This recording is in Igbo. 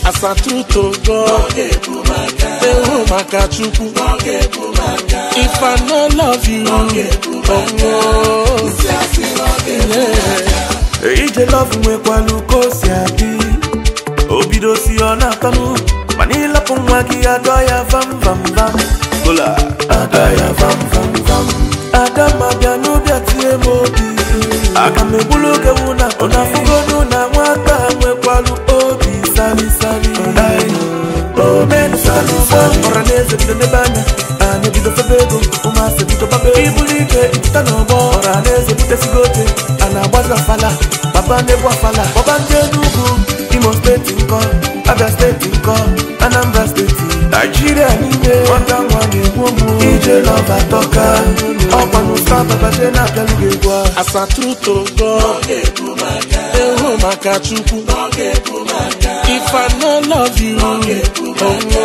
Asatruto God, Ewo Makachuku. If I no love you, Ije love mwe kwa lukosi abi Obido si ona kanu Manila pumwaki adoya vam vam vam Gola adoya vam vam vam Adama bianu biatie mobi Akame buluge una Ona fugonu na mwaka mwe kwa lu obi Sali sali Oh men sali sali Oraneze bido nebanya Anye bido febego Umase bido babe Ibulike itanobo Oraneze bute sigote Anabaza fala Baba nebwa fala Obanje nugu Imo state nko Abia state nko Anambra state Nigeria nime Wanda mwane mwomu Ije love atoka Opa nusa baba jena kaluge gwa Asatruto God, Ewo Makachuku. If I no love you,